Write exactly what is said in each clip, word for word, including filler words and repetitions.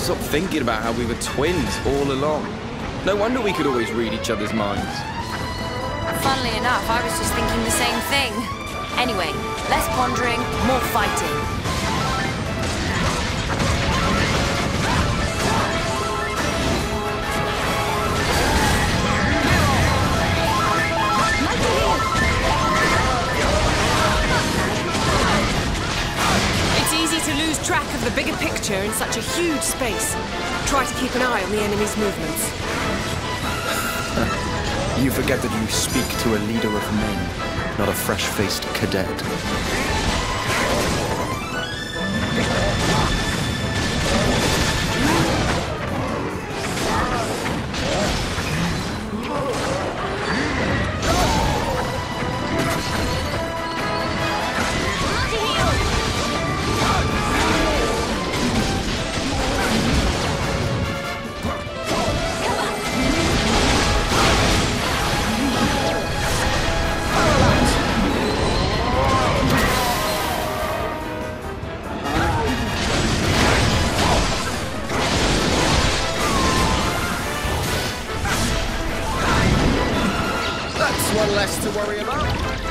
stop thinking about how we were twins all along. No wonder we could always read each other's minds. Funnily enough, I was just thinking the same thing. Anyway, less pondering, more fighting. Track of the bigger picture in such a huge space. Try to keep an eye on the enemy's movements. You forget that you speak to a leader of men, not a fresh-faced cadet. One less to worry about.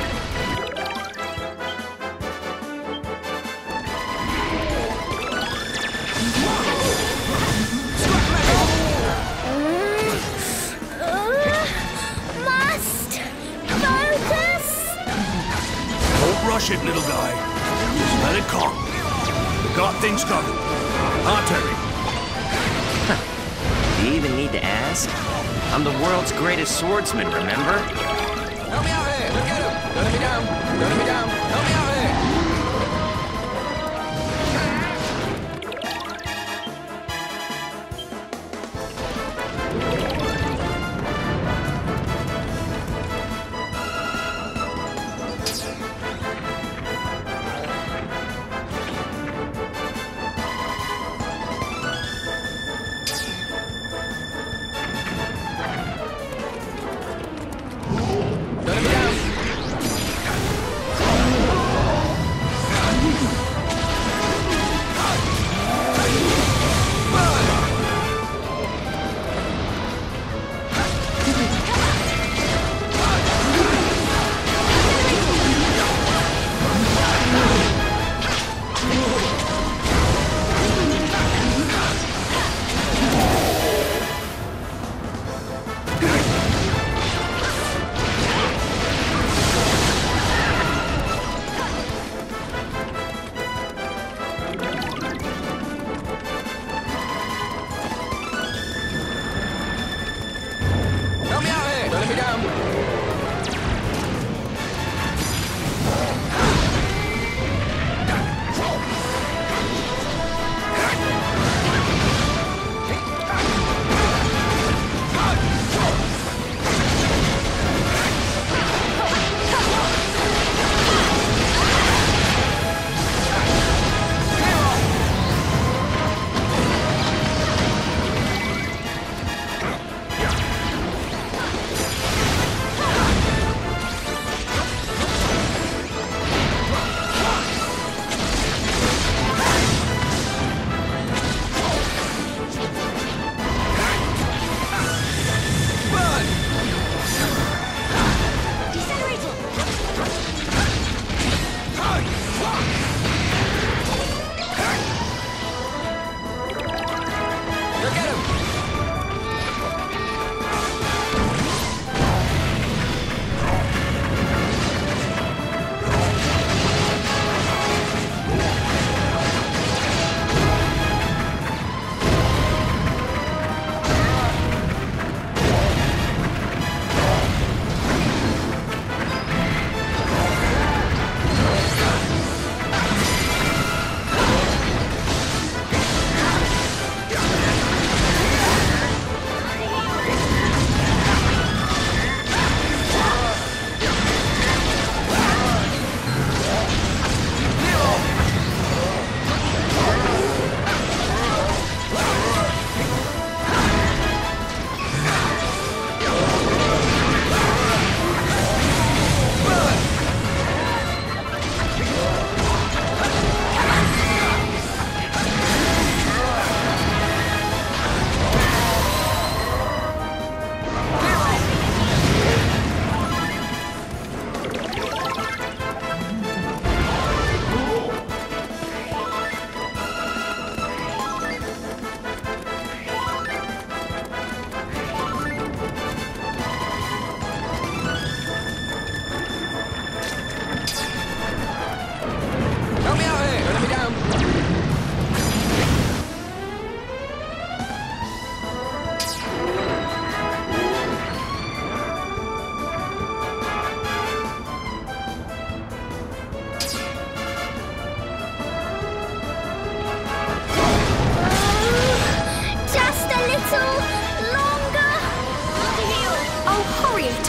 Must focus. Don't rush it, little guy. Just let it calm. We got things covered. Huh, Terry? Do you even need to ask? I'm the world's greatest swordsman, remember? Help me out here! Look at him! Don't let me down! Don't let me down! Help me out here!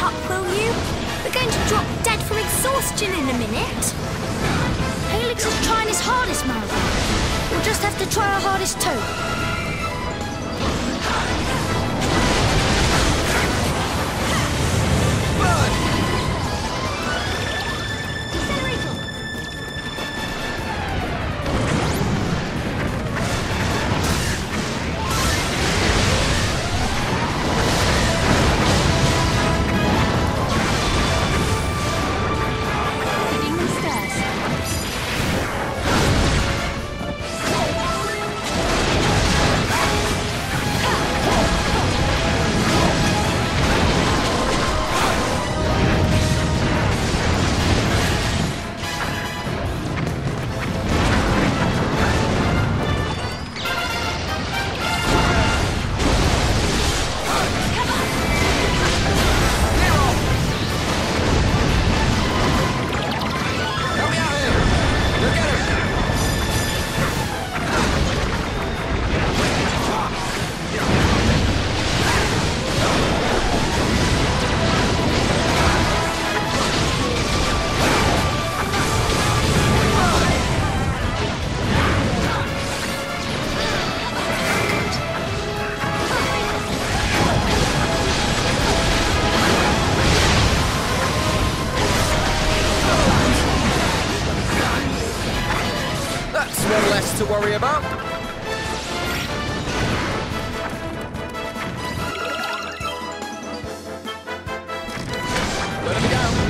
up, will you? We're going to drop dead from exhaustion in a minute. Helix is trying his hardest, Malva. We'll just have to try our hardest too. One less to worry about. Let him down.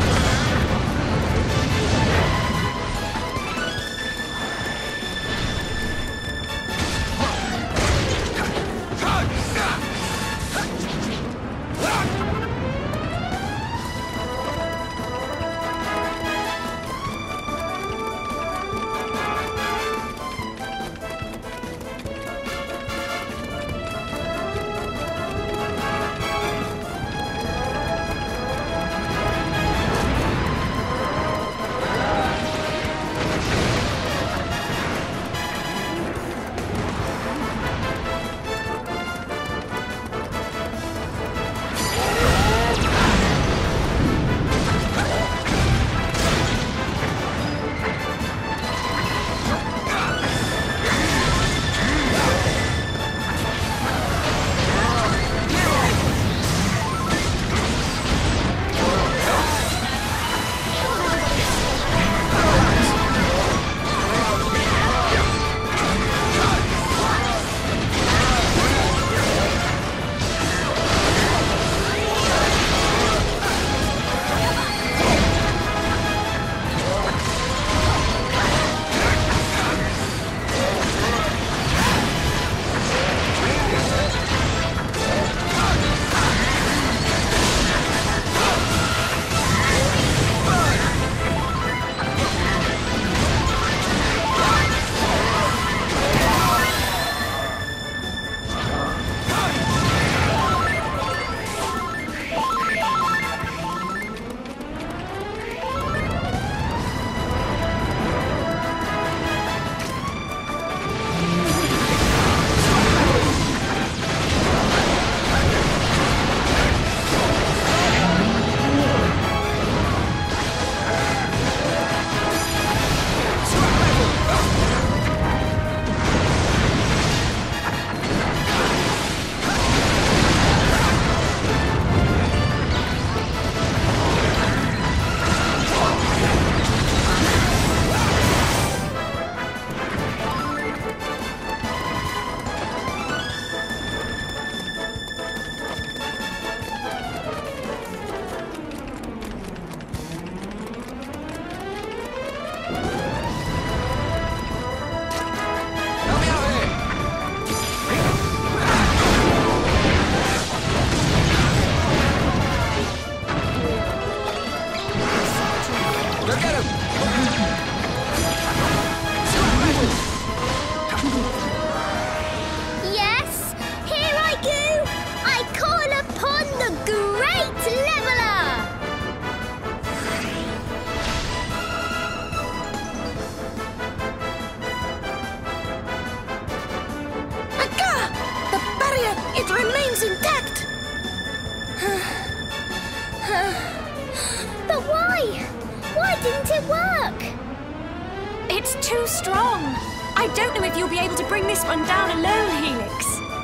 didn't it work? It's too strong. I don't know if you'll be able to bring this one down alone, Helix.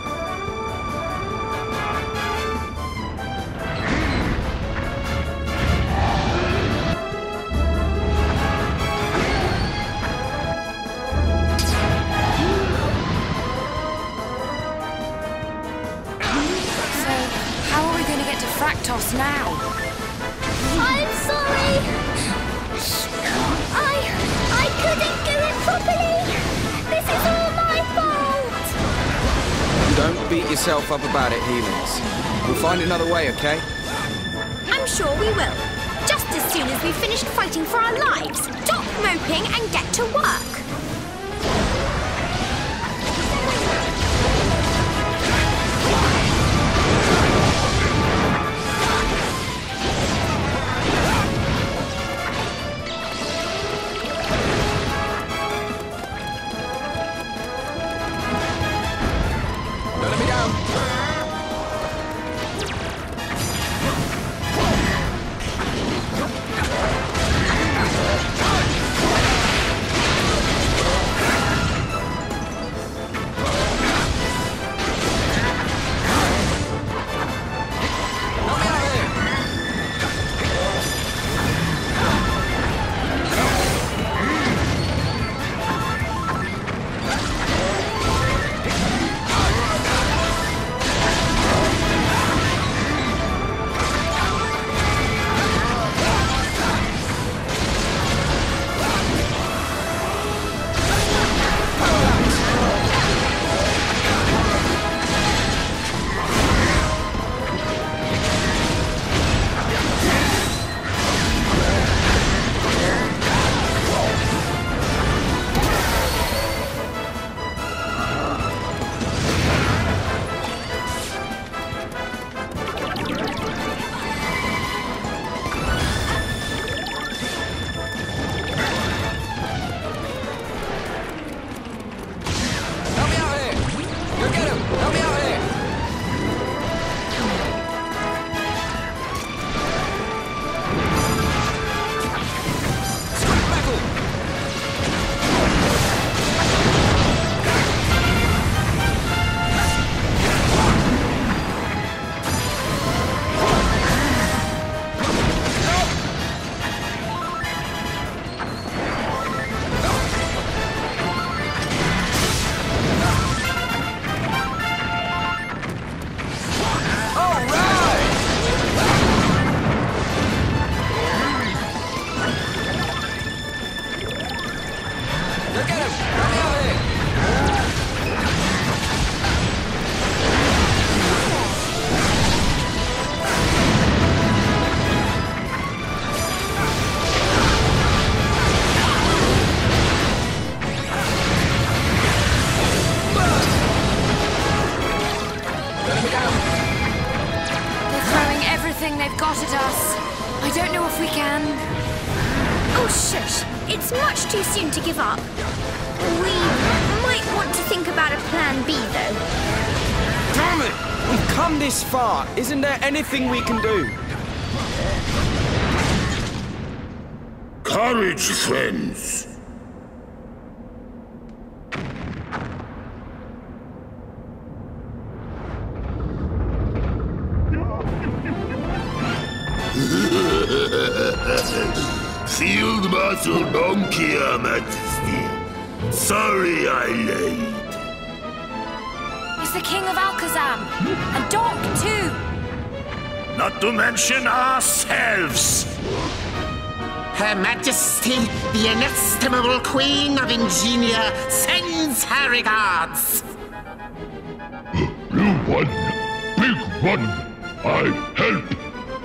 Fractos now. I'm sorry. I I couldn't do it properly. This is all my fault. Don't beat yourself up about it, Helix. We'll find another way, okay? I'm sure we will. Just as soon as we've finished fighting for our lives. Stop moping and get to work. They've got at us. I don't know if we can. Oh, shush. It's much too soon to give up. We might want to think about a plan B, though. Damn it! We've come this far. Isn't there anything we can do? Courage, friends. Field Marshal Donkey, Your Majesty. Sorry I late. It's the King of Alakazam. And Donk, too. Not to mention ourselves. Her Majesty, the inestimable Queen of Ingenia, sends her regards. Blue one, big one, I help.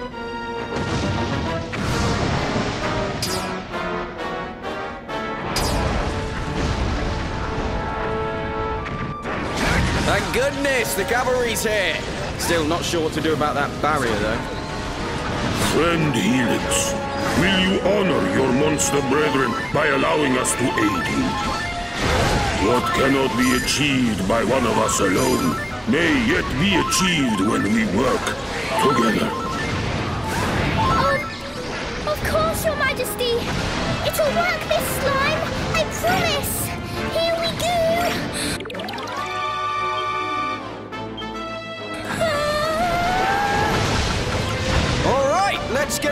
Thank goodness the cavalry's here. Still not sure what to do about that barrier, though. Friend Helix, will you honor your monster brethren by allowing us to aid you? What cannot be achieved by one of us alone may yet be achieved when we work together. Oh, of course, Your Majesty.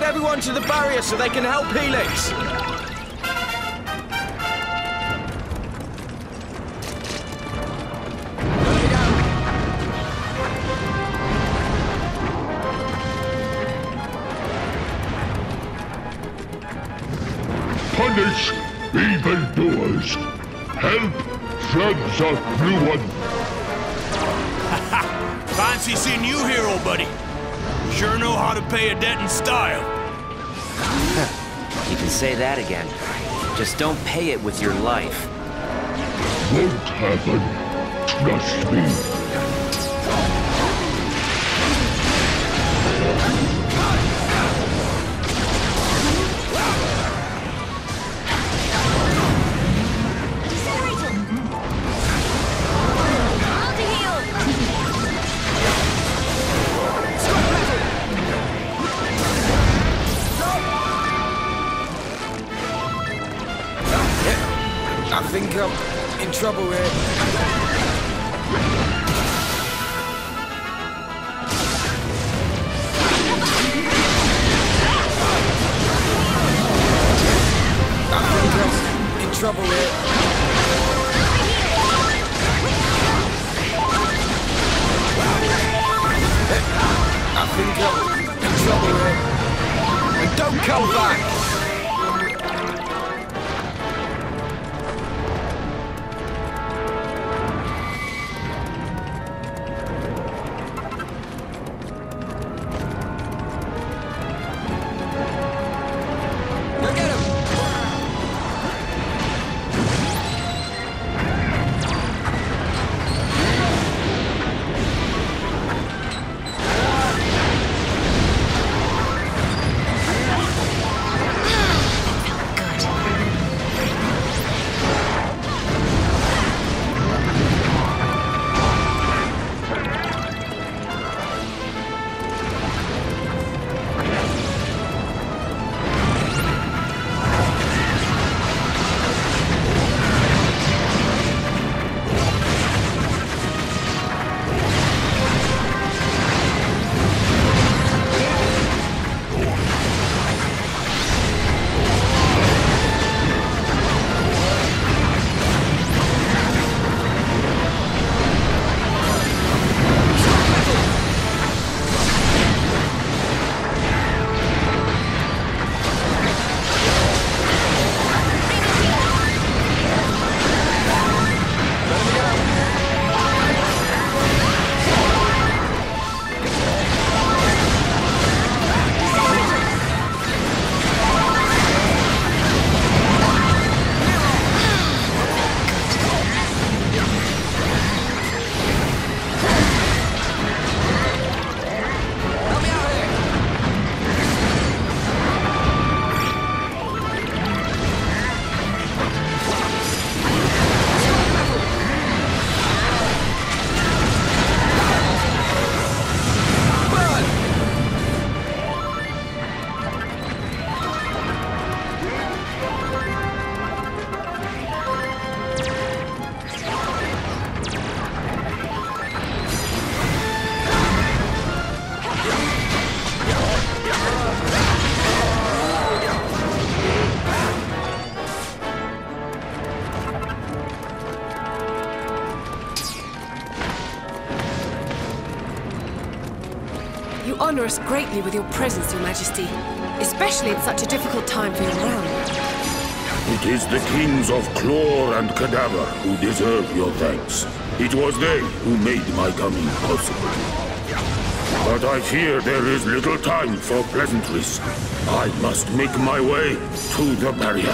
everyone to the barrier so they can help Helix! Punish evildoers. Help floods of ruin. Fancy seeing you here, old buddy. You sure know how to pay a debt in style. You can say that again. Just don't pay it with your life. Won't happen. Trust me. I think I'm in trouble here. I think I'm in trouble here. I think I'm in trouble here. And don't come back! You honor us greatly with your presence, Your Majesty, especially in such a difficult time for your realm. It is the kings of Clor and Cadaver who deserve your thanks. It was they who made my coming possible. But I fear there is little time for pleasantries. I must make my way to the barrier.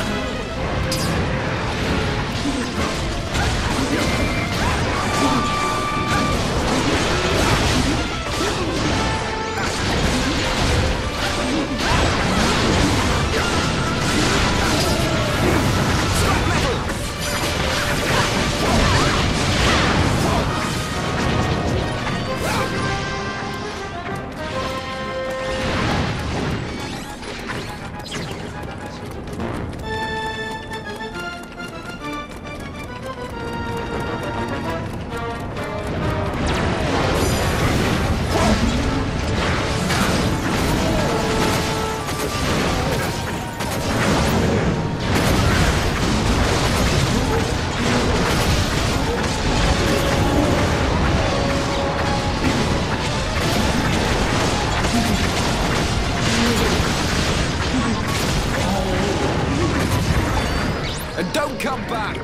And don't come back!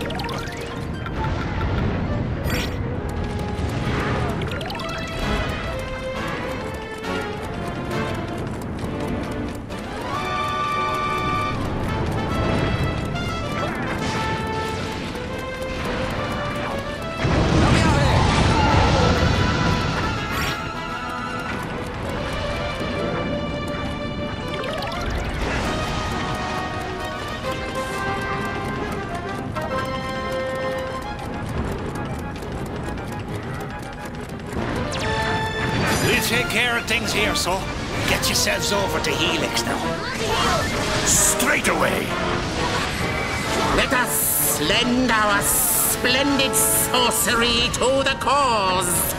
Take care of things here, so get yourselves over to Helix now. Straight away! Let us lend our splendid sorcery to the cause!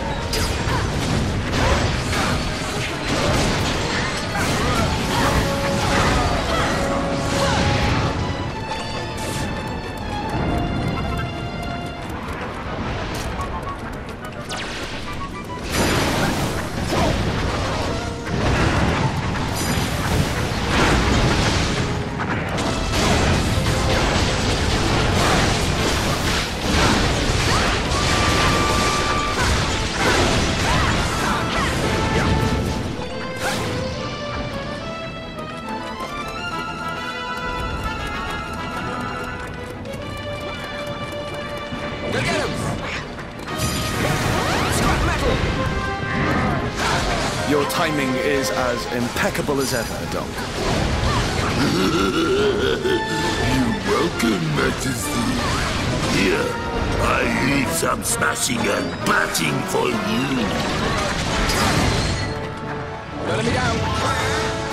Your timing is as impeccable as ever, Donk. You're welcome, Majesty. Here, I leave some smashing and batting for you. Don't let me down.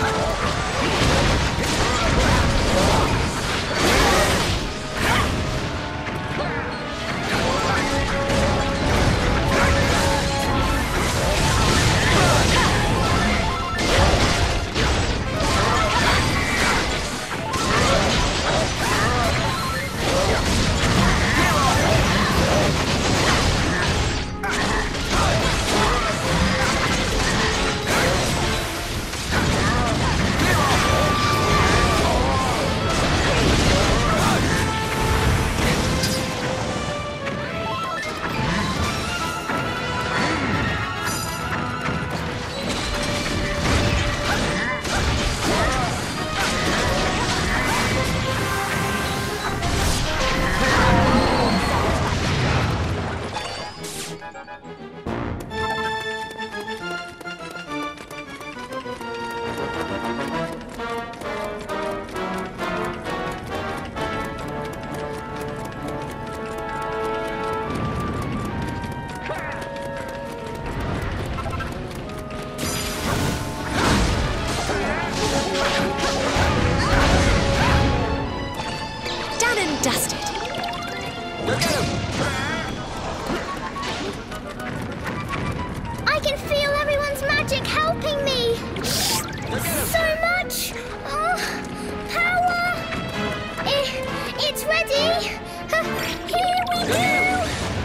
I can feel everyone's magic helping me. So much oh, power. It, it's ready. Uh, here we go.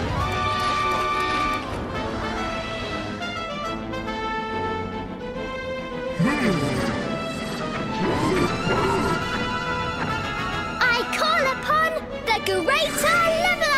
I call upon the Greater Leveler.